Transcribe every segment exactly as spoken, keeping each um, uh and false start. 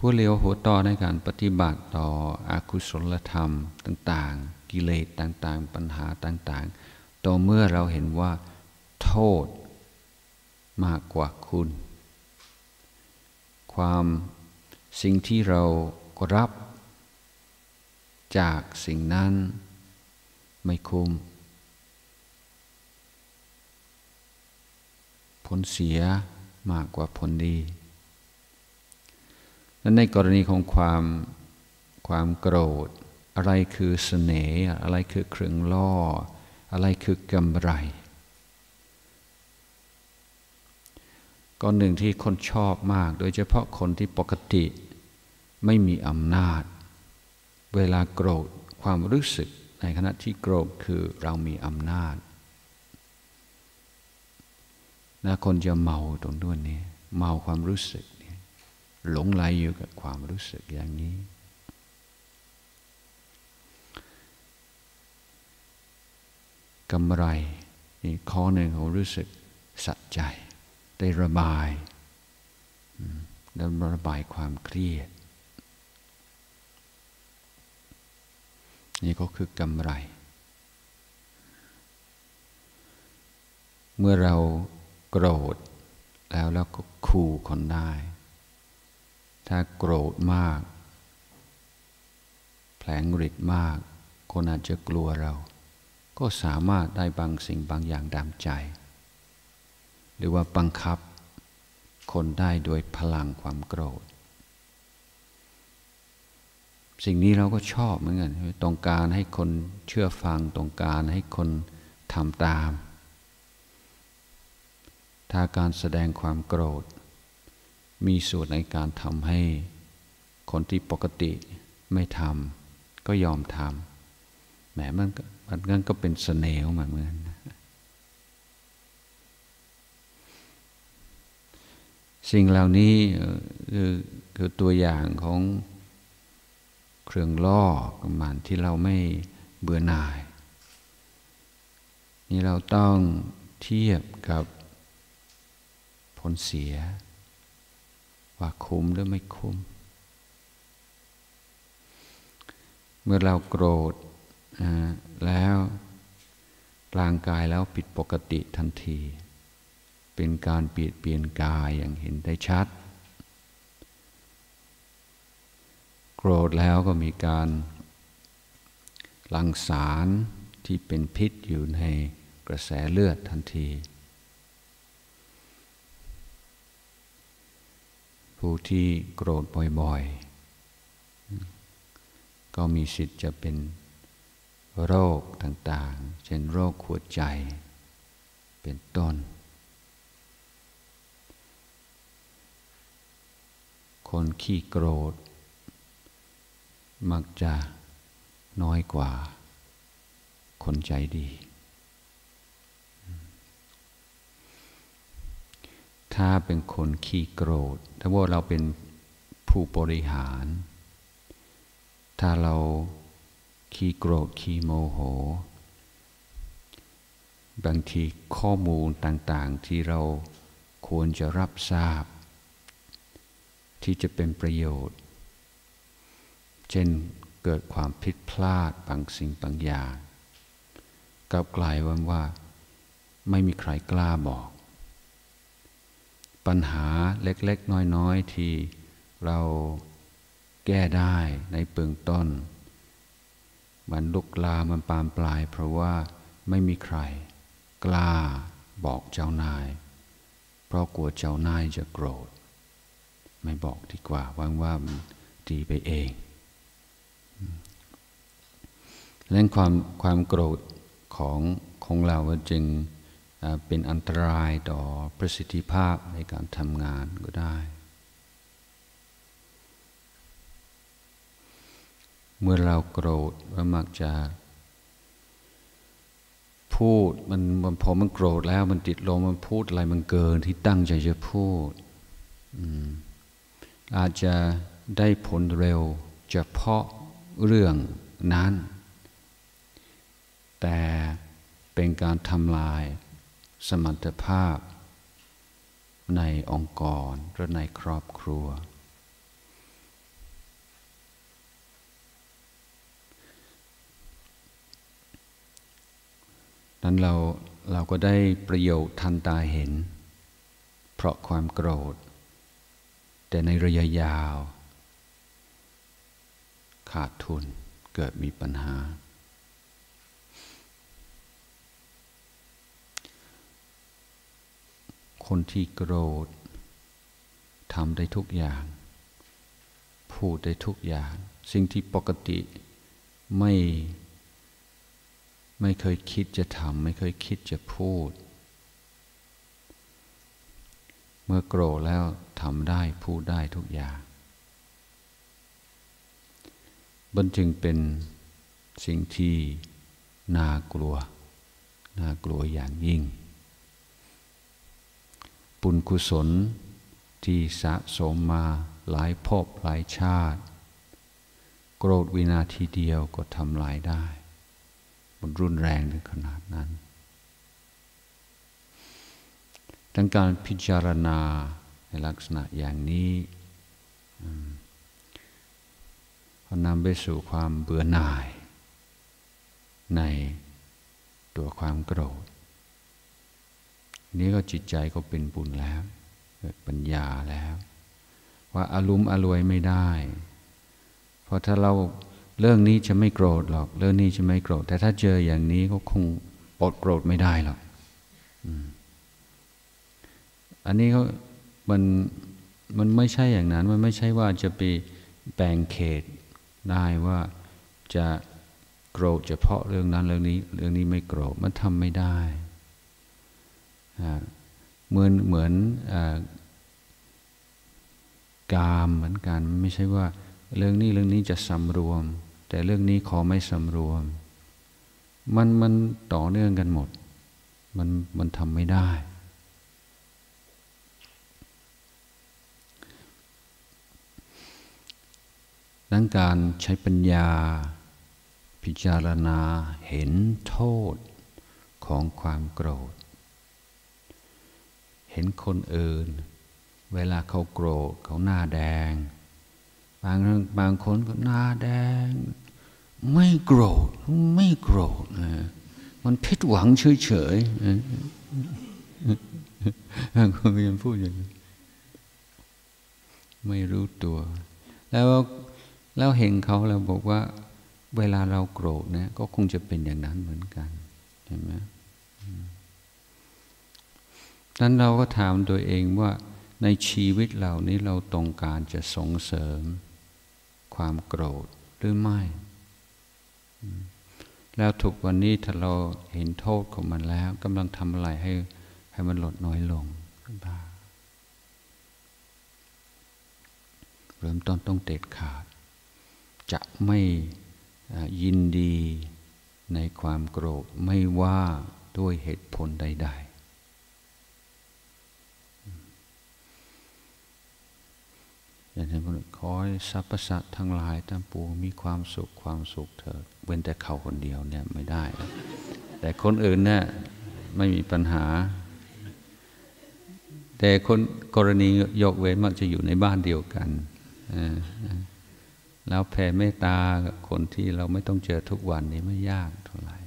หัวเลี้ยวหัวต่อในการปฏิบัติต่ออกุศลธรรมต่างๆกิเลสต่างๆปัญหาต่างๆต่อเมื่อเราเห็นว่าโทษมากกว่าคุณความสิ่งที่เรารับจากสิ่งนั้นไม่คุ้มผลเสียมากกว่าผลดีและในกรณีของความความโกรธอะไรคือเสน่ห์อะไรคือเครื่องล่ออะไรคือกำไรก็หนึ่งที่คนชอบมากโดยเฉพาะคนที่ปกติไม่มีอำนาจเวลาโกรธความรู้สึกในขณะที่โกรธคือเรามีอำนาจนะคนจะเมาตรงด้วยนี้เมาความรู้สึกนี่หลงไหลอยู่กับความรู้สึกอย่างนี้กำไรนี่ข้อหนึ่งเขารู้สึกสะใจได้ระบายได้ระบายความเครียดนี่ก็คือกำไรเมื่อเราโกรธแล้วเราก็ขู่คนได้ถ้าโกรธมากแผลงฤทธิ์มากคนอาจจะกลัวเราก็สามารถได้บางสิ่งบางอย่างดามใจหรือว่าบังคับคนได้โดยพลังความโกรธสิ่งนี้เราก็ชอบเหมือนกันต้องการให้คนเชื่อฟังต้องการให้คนทำตามถ้าการแสดงความโกรธมีส่วนในการทำให้คนที่ปกติไม่ทำก็ยอมทำแหมมันมันงั้นก็เป็นเสน่ห์มันเหมือนสิ่งเหล่านี้คือคือตัวอย่างของเครื่องล่อประมาณที่เราไม่เบื่อหน่ายนี่เราต้องเทียบกับผลเสียว่าคุ้มหรือไม่คุ้มเมื่อเราโกรธแล้วร่างกายแล้วผิดปกติทันทีเป็นการเปลี่ยนเปลี่ยนกายอย่างเห็นได้ชัดโกรธแล้วก็มีการหลั่งสารที่เป็นพิษอยู่ในกระแสเลือดทันทีผู้ที่โกรธบ่อยๆก็มีสิทธิ์จะเป็นโรคต่างๆเช่นโรคหัวใจเป็นต้นคนขี้โกรธมักจะน้อยกว่าคนใจดีถ้าเป็นคนขี้โกรธถ้าว่าเราเป็นผู้บริหารถ้าเราขี้โกรธขี้โมโหบางทีข้อมูลต่างๆที่เราควรจะรับทราบที่จะเป็นประโยชน์เช่นเกิดความผิดพลาดบางสิ่งบางอย่างกลับกลายเป็นว่าไม่มีใครกล้าบอกปัญหาเล็กๆน้อยๆที่เราแก้ได้ในเบื้องต้นมันลุกลามมันปานปลายเพราะว่าไม่มีใครกล้าบอกเจ้านายเพราะกลัวเจ้านายจะโกรธไม่บอกดีกว่าว่างว่ามันดีไปเองเรื่องความความโกรธของของเราจึงเป็นอันตรายต่อประสิทธิภาพในการทำงานก็ได้เมื่อเราโกรธมันมักจะพูดมันมันพอมันโกรธแล้วมันติดลมมันพูดอะไรมันเกินที่ตั้งใจจะพูดอาจจะได้ผลเร็วเฉพาะเรื่องนั้นแต่เป็นการทำลายสมรรถภาพในองค์กรหรือในครอบครัวนั้นเราเราก็ได้ประโยชน์ทันตาเห็นเพราะความโกรธแต่ในระยะยาวขาดทุนเกิดมีปัญหาคนที่โกรธทำได้ทุกอย่างพูดได้ทุกอย่างสิ่งที่ปกติไม่ไม่เคยคิดจะทำไม่เคยคิดจะพูดเมื่อโกรธแล้วทำได้พูดได้ทุกอย่างมันจึงเป็นสิ่งที่น่ากลัวน่ากลัวอย่างยิ่งบุญกุศลที่สะสมมาหลายภพหลายชาติโกรธวินาทีเดียวก็ทำลายได้มันรุนแรงถึงขนาดนั้นดังการพิจารณาในลักษณะอย่างนี้ก็นำไปสู่ความเบื่อหน่ายในตัวความโกรธนี้ก็จิตใจก็เป็นบุญแล้วเกิดปัญญาแล้วว่าอารมณ์อรวยไม่ได้เพราะถ้าเราเรื่องนี้จะไม่โกรธหรอกเรื่องนี้จะไม่โกรธแต่ถ้าเจออย่างนี้ก็คงอดโกรธไม่ได้หรอกอันนี้เขามันมันไม่ใช่อย่างนั้นมันไม่ใช่ว่าจะไปแบ่งเขตได้ว่าจะโกรธเฉพาะเรื่องนั้นเรื่องนี้เรื่องนี้ไม่โกรธมันทำไม่ได้เหมือนเหมือนกามเหมือนกันไม่ใช่ว่าเรื่องนี้เรื่องนี้จะสำรวมแต่เรื่องนี้ขอไม่สำรวมมันมันต่อเนื่องกันหมดมันมันทำไม่ได้ดังการใช้ปัญญาพิจารณาเห็นโทษของความโกรธเห็นคนอื่นเวลาเขาโกรธเขาหน้าแดงบางบางคนก็หน้าแดงไม่โกรธไม่โกรธมันผิดหวังเฉยๆบางคนยังพูดอย่างนี้ไม่รู้ตัวแล้วแล้วเห็นเขาแล้วบอกว่าเวลาเราโกรธเนี่ยก็คงจะเป็นอย่างนั้นเหมือนกันเห็นไหมนั้นเราก็ถามตัวเองว่าในชีวิตเรานี้เราต้องการจะส่งเสริมความโกรธหรือไม่แล้วทุกวันนี้ถ้าเราเห็นโทษของมันแล้วกำลังทำอะไรให้ให้มันลดน้อยลงบ้างเริ่มต้นต้องเด็ดขาดจะไม่ยินดีในความโกรธไม่ว่าด้วยเหตุผลใดๆอย่างที่พูดขอให้สรรพสัตว์ทั้งหลายทั้งปวงมีความสุขความสุขเถิดเว้นแต่เขาคนเดียวเนี่ยไม่ได้แต่คนอื่นเนี่ยไม่มีปัญหาแต่คนกรณียกเว้นมักจะอยู่ในบ้านเดียวกันแล้วแผ่เมตตากับคนที่เราไม่ต้องเจอทุกวันนี้ไม่ยากเท่าไหร่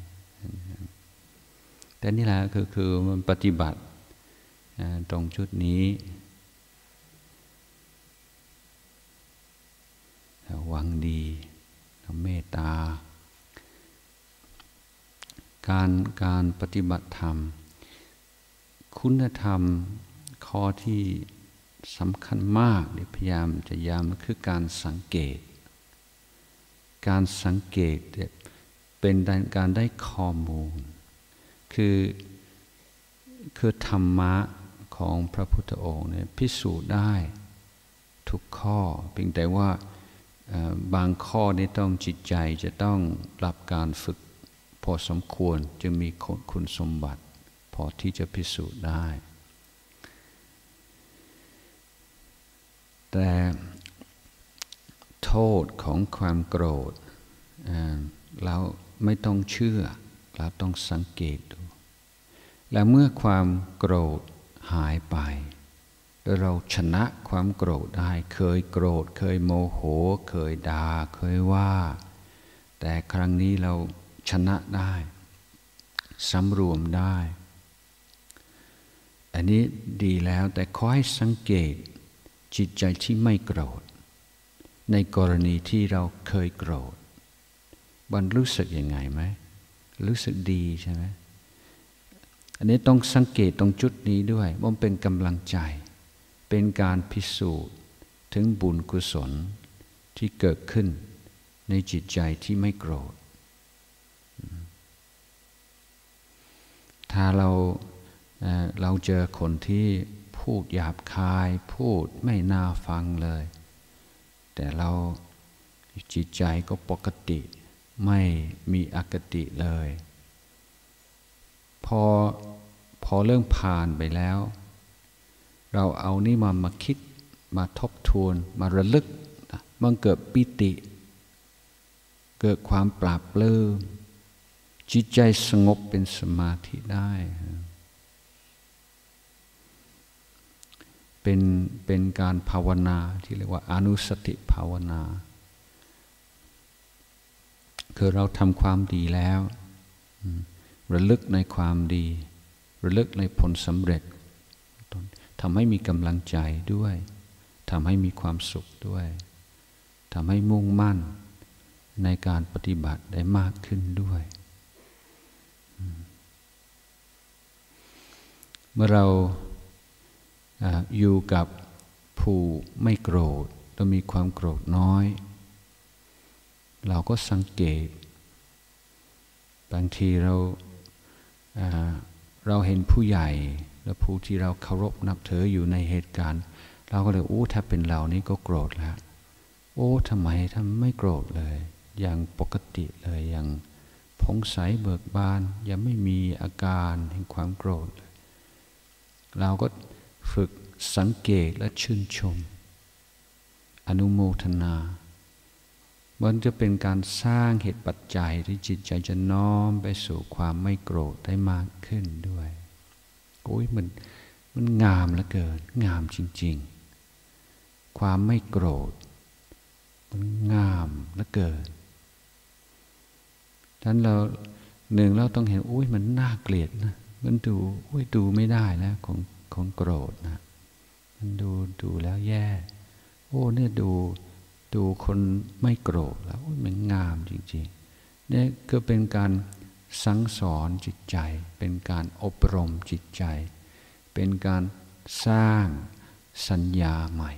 แต่นี่แหละคือคือมันปฏิบัติตรงจุดนี้หวังดีเมตตาการการปฏิบัติธรรมคุณธรรมข้อที่สำคัญมากเดี๋ยวพยายามจะย้ำคือการสังเกตการสังเกตเป็นการได้ข้อมูลคือคือธรรมะของพระพุทธองค์เนี่ยพิสูจน์ได้ทุกข้อเพียงแต่ว่าบางข้อนี้ต้องจิตใจจะต้องรับการฝึกพอสมควรจึงมีคุณสมบัติพอที่จะพิสูจน์ได้แต่โทษของความโกรธเราไม่ต้องเชื่อเราต้องสังเกตดูและเมื่อความโกรธหายไปเราชนะความโกรธได้เคยโกรธเคยโมโหเคยด่าเคยว่าแต่ครั้งนี้เราชนะได้สำรวมได้อันนี้ดีแล้วแต่ขอให้สังเกตจิตใจที่ไม่โกรธในกรณีที่เราเคยโกรธมันรู้สึกยังไงไหมรู้สึกดีใช่ไหมอันนี้ต้องสังเกตตรงจุดนี้ด้วยมันเป็นกำลังใจเป็นการพิสูจน์ถึงบุญกุศลที่เกิดขึ้นในจิตใจที่ไม่โกรธถ้าเราเราเจอคนที่พูดหยาบคายพูดไม่น่าฟังเลยแต่เราจิตใจก็ปกติไม่มีอคติเลยพอพอเรื่องผ่านไปแล้วเราเอานี่มามาคิดมาทบทวนมาระลึกมันเกิดปิติเกิดความปราบปลื้มจิตใจสงบเป็นสมาธิได้เป็นเป็นการภาวนาที่เรียกว่าอนุสติภาวนาคือเราทำความดีแล้วระลึกในความดีระลึกในผลสำเร็จทำให้มีกำลังใจด้วยทำให้มีความสุขด้วยทำให้มุ่งมั่นในการปฏิบัติได้มากขึ้นด้วยเมื่อเราอยู่กับผู้ไม่โกรธเรามีความโกรธน้อยเราก็สังเกตบางทีเราเราเห็นผู้ใหญ่และผู้ที่เราเคารพนับถืออยู่ในเหตุการณ์เราก็เลยโอ้ถ้าเป็นเรานี่ก็โกรธแล้วโอ้ทำไมทำไม่โกรธเลยอย่างปกติเลยอย่างผ่องใสเบิกบานยังไม่มีอาการแห่งความโกรธเราก็ฝึกสังเกตและชื่นชมอนุโมทนามันจะเป็นการสร้างเหตุปัจจัยที่จิตใจจะน้อมไปสู่ความไม่โกรธได้มากขึ้นด้วยโอ้ยมันมันงามเหลือเกินงามจริงๆความไม่โกรธมันงามเหลือเกินฉะนั้นเราหนึ่งเราต้องเห็นโอ้ยมันน่าเกลียดนะมันดูโอ้ยดูไม่ได้แล้วของของโกรธนะมันดูดูแล้วแย่โอ้เนี่ยดูดูคนไม่โกรธแล้วมันงามจริงๆเนี่ยก็เป็นการสั่งสอนจิตใจเป็นการอบรมจิตใจเป็นการสร้างสัญญาใหม่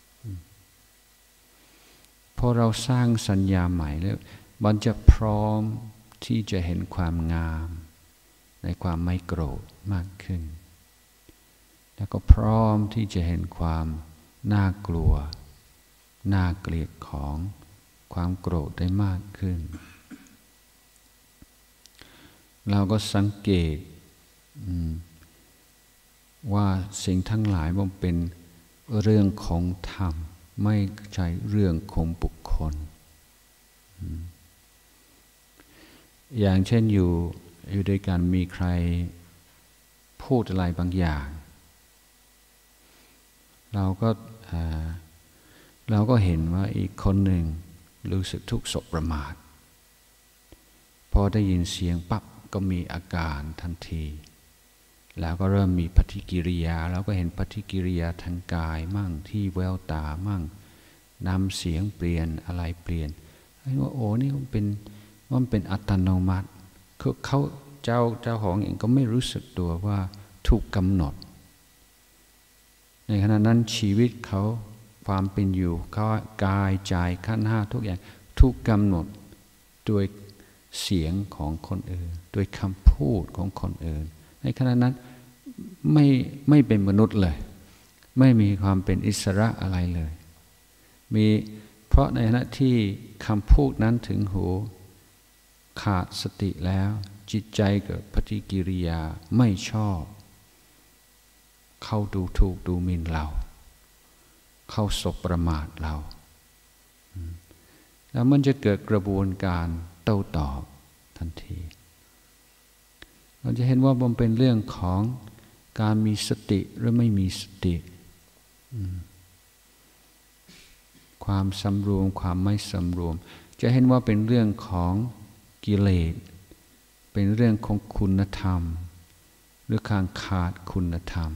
พอเราสร้างสัญญาใหม่แล้วมันจะพร้อมที่จะเห็นความงามในความไม่โกรธมากขึ้นแล้วก็พร้อมที่จะเห็นความน่ากลัวน่าเกลียดของความโกรธได้มากขึ้นเราก็สังเกตว่าสิ่งทั้งหลายมันเป็นเรื่องของธรรมไม่ใช่เรื่องของบุคคลอย่างเช่นอยู่อยู่ด้วยกันมีใครพูดอะไรบางอย่างเราก็เราก็เห็นว่าอีกคนหนึ่งรู้สึกทุกข์สบประมาทพอได้ยินเสียงปั๊บก็มีอาการทันทีแล้วก็เริ่มมีปฏิกิริยาเราก็เห็นปฏิกิริยาทางกายมั่งที่แววตามั่งนำเสียงเปลี่ยนอะไรเปลี่ยนไอ้ว่าโอ้นี่มันเป็นมันเป็นอัตโนมัติคือเขาเจ้าเจ้าของเองก็ไม่รู้สึกตัวว่าถูกกำหนดในขณะนั้นชีวิตเขาความเป็นอยู่เขากายใจขันธ์ห้าทุกอย่างถูกกำหนดโดยเสียงของคนอื่นโดยคำพูดของคนอื่นในขณะนั้นไม่ไม่เป็นมนุษย์เลยไม่มีความเป็นอิสระอะไรเลยมีเพราะในขณะที่คำพูดนั้นถึงหูขาดสติแล้วจิตใจเกิดปฏิกิริยาไม่ชอบเข้าดูถูกดูหมิ่นเราเข้าสบประมาทเราแล้วมันจะเกิดกระบวนการโต้ตอบทันทีเราจะเห็นว่ามันเป็นเรื่องของการมีสติหรือไม่มีสติความสำรวมความไม่สำรวมจะเห็นว่าเป็นเรื่องของกิเลสเป็นเรื่องของคุณธรรมหรือการขาดคุณธรรม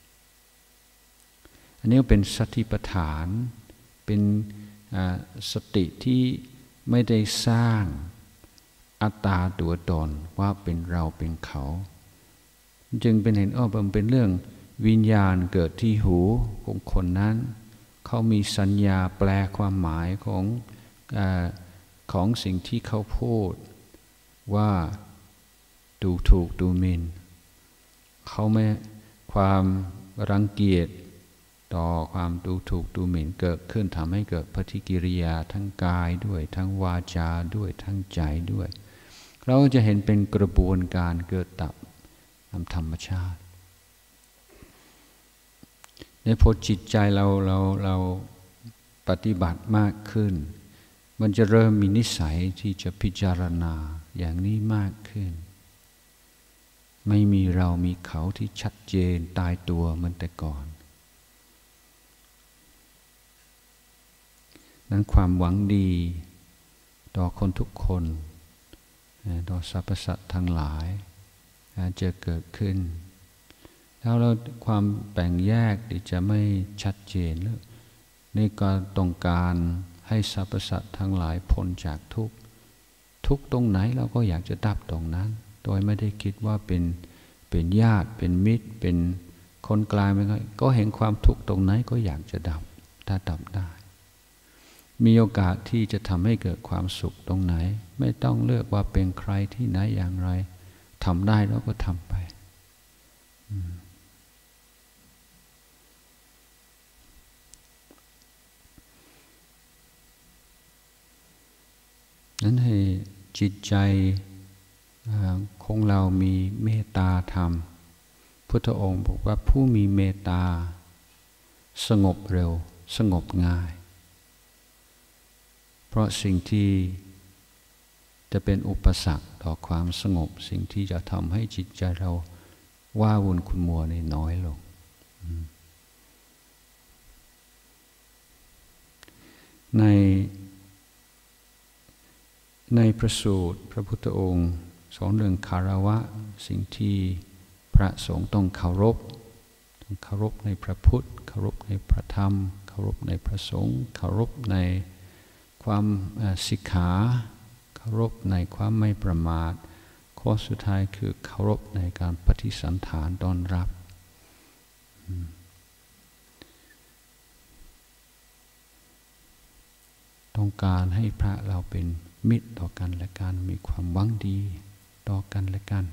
อันนี้เป็นสติปัฏฐานเป็นสติที่ไม่ได้สร้างอัตตาตัวตนว่าเป็นเราเป็นเขาจึงเป็นเห็นอ้อมันเป็นเรื่องวิญญาณเกิดที่หูของคนนั้นเขามีสัญญาแปลความหมายของอ่าของสิ่งที่เขาพูดว่าดูถูกดูหมิ่นเขาไม่ความรังเกียจต่อความดูถูกดูหมิ่นเกิดขึ้นทำให้เกิดปฏิกิริยาทั้งกายด้วยทั้งวาจาด้วยทั้งใจด้วยเราจะเห็นเป็นกระบวนการเกิดดับตามธรรมชาติในพอจิตใจเราเราเราปฏิบัติมากขึ้นมันจะเริ่มมีนิสัยที่จะพิจารณาอย่างนี้มากขึ้นไม่มีเรามีเขาที่ชัดเจนตายตัวเหมือนแต่ก่อนนั้นความหวังดีต่อคนทุกคนต่อสรรพสัตว์ทั้งหลายจะเกิดขึ้นแล้วเราความแบ่งแยกจะไม่ชัดเจนแล้วในการต้องการให้สรรพสัตว์ทั้งหลายพ้นจากทุกข์ทุกข์ตรงไหนเราก็อยากจะดับตรงนั้นโดยไม่ได้คิดว่าเป็นเป็นญาติเป็นมิตรเป็นคนกลางเป็นก็เห็นความทุกข์ตรงไหนก็อยากจะดับถ้าดับได้มีโอกาสที่จะทำให้เกิดความสุขตรงไหนไม่ต้องเลือกว่าเป็นใครที่ไหนอย่างไรทำได้แล้วก็ทำไปนั้นให้จิตใจของเรามีเมตตาธรรมพุทธองค์บอกว่าผู้มีเมตตาสงบเร็วสงบง่ายเพราะสิ่งที่จะเป็นอุปสรรคต่อความสงบสิ่งที่จะทำให้จิตใจเราว้าวุ่นขุ่นมัวในน้อยลงในในพระสูตรพระพุทธองค์สอนเรื่องคารวะสิ่งที่พระสงฆ์ต้องเคารพต้องเคารพในพระพุทธเคารพในพระธรรมเคารพในพระสงฆ์เคารพในความสิกขาเคารพในความไม่ประมาทข้อสุดท้ายคือเคารพในการปฏิสันถานต้อนรับต้องการให้พระเราเป็นมิตรต่อกันและกันมีความหวังดีต่อกันและกัน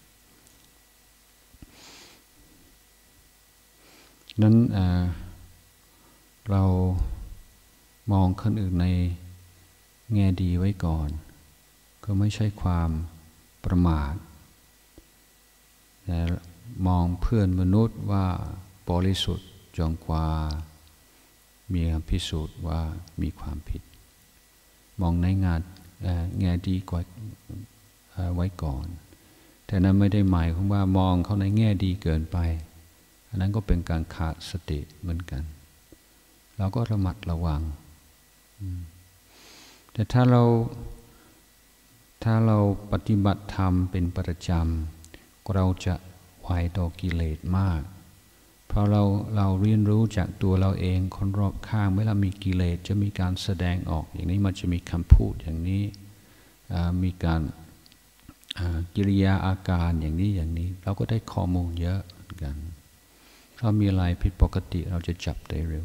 นั้นเเรามองคนอื่นในแง่ดีไว้ก่อนก็ไม่ใช่ความประมาทแต่มองเพื่อนมนุษย์ว่าบริสุทธิ์จนกว่ามีคำพิสูจน์ว่ามีความผิดมองในงานแง่ดีกว่าไว้ก่อนแต่นั้นไม่ได้หมายความว่ามองเขาในแง่ดีเกินไปอันนั้นก็เป็นการขาดสติเหมือนกันเราก็ระมัดระวังแต่ถ้าเราถ้าเราปฏิบัติธรรมเป็นประจำเราจะไวต่อกิเลสมากเพราะเราเราเรียนรู้จากตัวเราเองคนรอบข้างเมื่อเรามีกิเลสจะมีการแสดงออกอย่างนี้มันจะมีคำพูดอย่างนี้มีการกิริยาอาการอย่างนี้อย่างนี้เราก็ได้ข้อมูลเยอะเหมือนกันถ้ามีอะไรผิดปกติเราจะจับได้เร็ว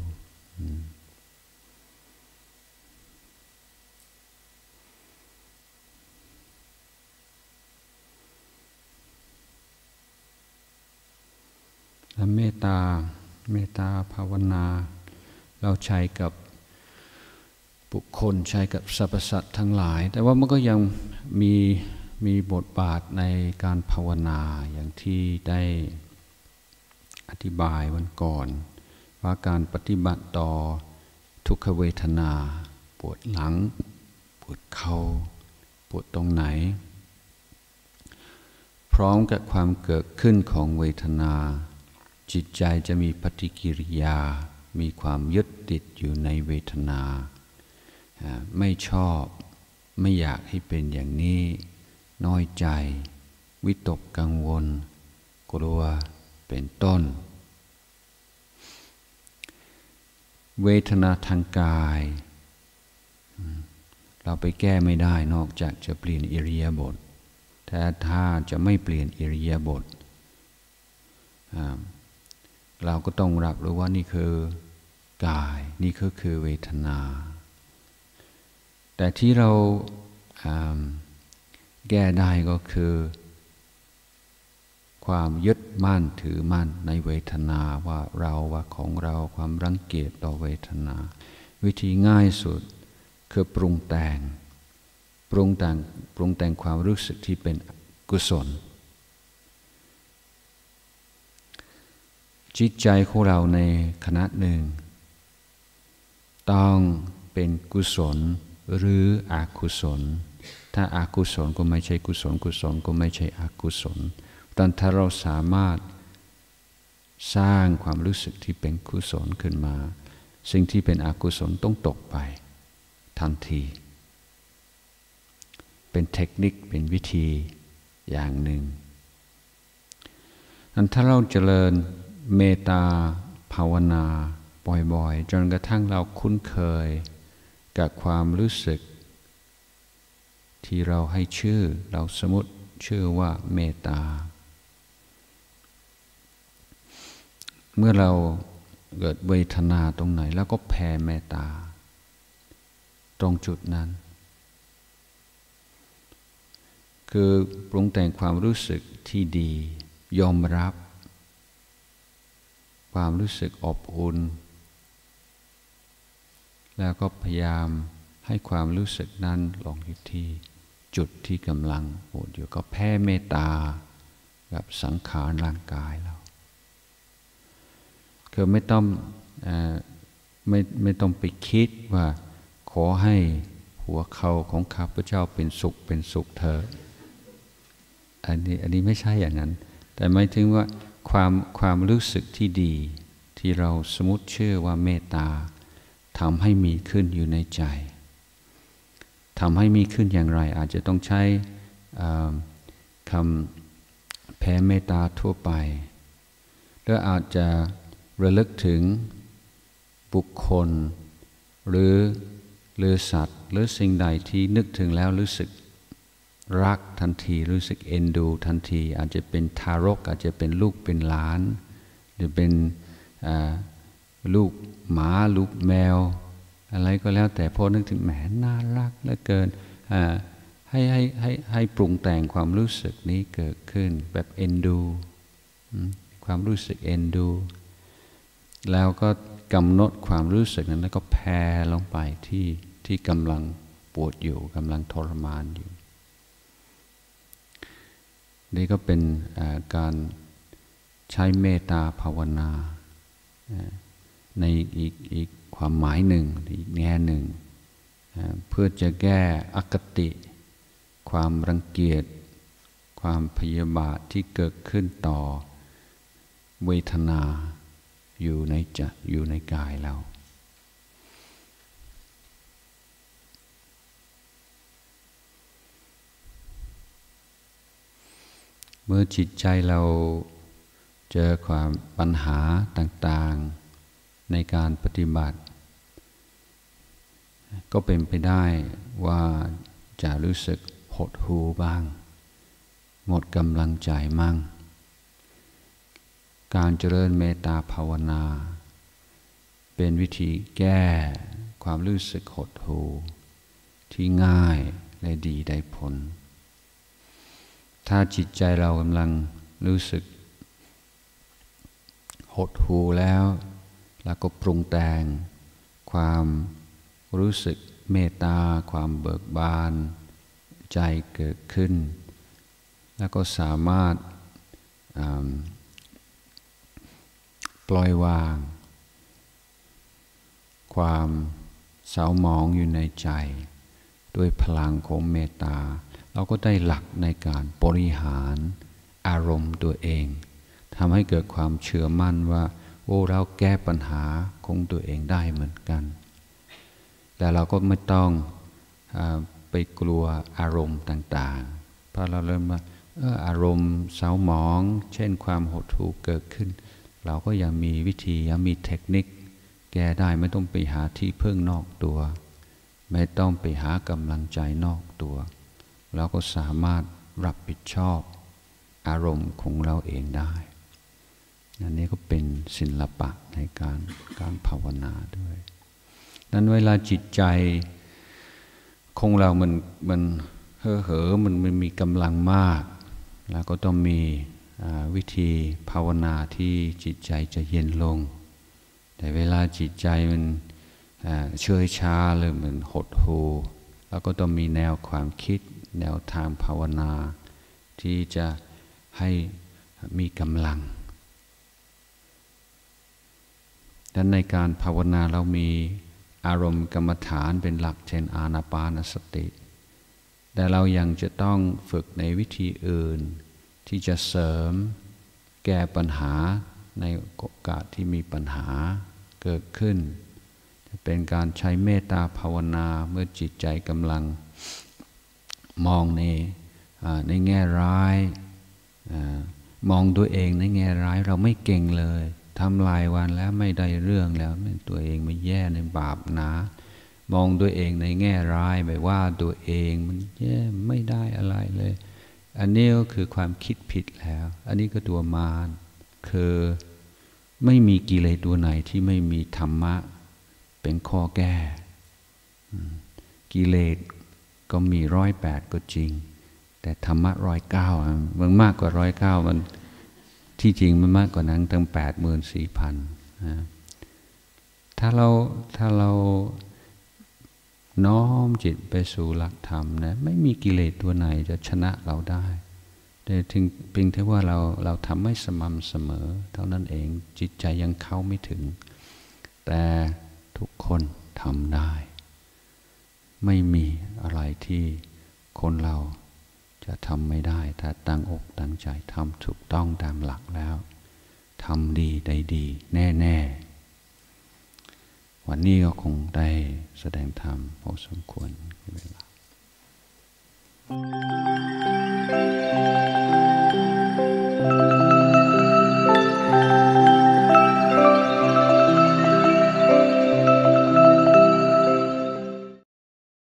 และเมตตาเมตตาภาวนาเราใช้กับบุคคลใช้กับสรรพสัตว์ทั้งหลายแต่ว่ามันก็ยังมีมีบทบาทในการภาวนาอย่างที่ได้อธิบายวันก่อนว่าการปฏิบัติต่อทุกขเวทนาปวดหลังปวดเข่าปวดตรงไหนพร้อมกับความเกิดขึ้นของเวทนาจิตใจจะมีปฏิกิริยามีความยึดติดอยู่ในเวทนาไม่ชอบไม่อยากให้เป็นอย่างนี้น้อยใจวิตกกังวลกลัวเป็นต้นเวทนาทางกายเราไปแก้ไม่ได้นอกจากจะเปลี่ยนอิริยาบถแต่ถ้าจะไม่เปลี่ยนอิริยาบถเราก็ต้องรับรู้ว่านี่คือกายนี่ก็คือเวทนาแต่ที่เราแก้ได้ก็คือความยึดมั่นถือมั่นในเวทนาว่าเราว่าของเราความรังเกียจต่อเวทนาวิธีง่ายสุดคือปรุงแต่งปรุงแต่งปรุงแต่งความรู้สึกที่เป็นกุศลจิตใจของเราในขณะหนึ่งต้องเป็นกุศลหรืออกุศลถ้าอากุศลก็ไม่ใช่กุศลกุศลก็ไม่ใช่อกุศลตอนถ้าเราสามารถสร้างความรู้สึกที่เป็นกุศลขึ้นมาสิ่งที่เป็นอกุศลต้องตกไปทันทีเป็นเทคนิคเป็นวิธีอย่างหนึ่งนั้นถ้าเราเจริญเมตตาภาวนาบ่อยๆจนกระทั่งเราคุ้นเคยกับความรู้สึกที่เราให้ชื่อเราสมมติชื่อว่าเมตตาเมื่อเราเกิดเวทนาตรงไหนแล้วก็แผ่เมตตาตรงจุดนั้นคือปรุงแต่งความรู้สึกที่ดียอมรับความรู้สึกอบอุ่นแล้วก็พยายามให้ความรู้สึกนั้นลงอยู่ที่จุดที่กำลังปวดอยู่ก็แผ่เมตตากับสังขารร่างกายเราคือไม่ต้องเอ่อไม่ไม่ต้องไปคิดว่าขอให้หัวเข่าของข้าพเจ้าเป็นสุขเป็นสุขเถอะอันนี้อันนี้ไม่ใช่อย่างนั้นแต่หมายถึงว่าความความรู้สึกที่ดีที่เราสมมติชื่อว่าเมตตาทำให้มีขึ้นอยู่ในใจทำให้มีขึ้นอย่างไรอาจจะต้องใช้คำแผ่เมตตาทั่วไปหรืออาจจะระลึกถึงบุคคลหรือหรือสัตว์หรือสิ่งใดที่นึกถึงแล้วรู้สึกรักทันทีรู้สึกเอ็นดูทันทีอาจจะเป็นทารกอาจจะเป็นลูกเป็นหลานหรือเป็นลูกหมาลูกแมวอะไรก็แล้วแต่พอนึกถึงแหมน่ารักเหลือเกินให้ให้ให้ให้ปรุงแต่งความรู้สึกนี้เกิดขึ้นแบบเอ็นดูความรู้สึกเอ็นดูแล้วก็กำหนดความรู้สึกนั้นแล้วก็แผ่ลงไปที่ที่กำลังปวดอยู่กำลังทรมานอยู่นี่ก็เป็นการใช้เมตตาภาวนาในอีกอีกความหมายหนึ่งอีกแง่หนึ่งเพื่อจะแก้อคติความรังเกียจความพยาบาทที่เกิดขึ้นต่อเวทนาอยู่ในจะอยู่ในกายเราเมื่อจิตใจเราเจอความปัญหาต่างๆในการปฏิบัติก็เป็นไปได้ว่าจะรู้สึกหดหู่บ้างหมดกำลังใจมั่งการเจริญเมตตาภาวนาเป็นวิธีแก้ความรู้สึกหดหู่ที่ง่ายและดีได้ผลถ้าจิตใจเรากำลังรู้สึกหดหู่แล้วแล้วก็ปรุงแต่งความรู้สึกเมตตาความเบิกบานใจเกิดขึ้นแล้วก็สามารถปล่อยวางความเศร้าหมองอยู่ในใจด้วยพลังของเมตตาเราก็ได้หลักในการบริหารอารมณ์ตัวเองทำให้เกิดความเชื่อมั่นว่าโอ้เราแก้ปัญหาของตัวเองได้เหมือนกันแต่เราก็ไม่ต้องไปกลัวอารมณ์ต่างๆเพราะเราเริ่มว่าอารมณ์เศร้าหมองเช่นความหดหู่เกิดขึ้นเราก็ยังมีวิธียังมีเทคนิคแก้ได้ไม่ต้องไปหาที่พึ่งนอกตัวไม่ต้องไปหากำลังใจนอกตัวเราก็สามารถรับผิดชอบอารมณ์ของเราเองได้อันนี้ก็เป็นศิลปะในการการภาวนาด้วยนั้นเวลาจิตใจของเรามันมันเห่อเหอมันมันมีกำลังมากแล้วก็ต้องมีวิธีภาวนาที่จิตใจจะเย็นลงแต่เวลาจิตใจมันเฉยชาเลยเหมือนหดหู่แล้วก็ต้องมีแนวความคิดแนวทางภาวนาที่จะให้มีกำลังดังนั้นในการภาวนาเรามีอารมณ์กรรมฐานเป็นหลักเช่นอานาปานสติแต่เรายังจะต้องฝึกในวิธีอื่นที่จะเสริมแก้ปัญหาในโอกาสที่มีปัญหาเกิดขึ้นจะเป็นการใช้เมตตาภาวนาเมื่อจิตใจกำลังมองในในแง่ร้ายมองตัวเองในแง่ร้ายเราไม่เก่งเลยทำลายวันแล้วไม่ได้เรื่องแล้วตัวเองไม่แย่ในบาปหนามองตัวเองในแง่ร้ายแบบว่าตัวเองมันแย่ไม่ได้อะไรเลยอันนี้ก็คือความคิดผิดแล้วอันนี้ก็ตัวมารคือไม่มีกิเลสตัวไหนที่ไม่มีธรรมะเป็นข้อแก้กิเลสก็มีร้อยแปดก็จริงแต่ธรรมะร้อยเก้ามันมากกว่าร้อยเก้ามันที่จริงมันมากกว่านั้นตั้งแปดหมื่นสี่พันถ้าเราถ้าเราน้อมจิตไปสู่หลักธรรมนะไม่มีกิเลสตัวไหนจะชนะเราได้แต่ถึงเพียงแต่ว่าเราเราทำไม่สม่ำเสมอเท่านั้นเองจิตใจยังเข้าไม่ถึงแต่ทุกคนทำได้ไม่มีอะไรที่คนเราจะทำไม่ได้ถ้าตั้งอกตั้งใจทำถูกต้องตามหลักแล้วทำดีได้ดีแน่ๆวันนี้ก็คงได้แสดงธรรมพอสมควรเวลา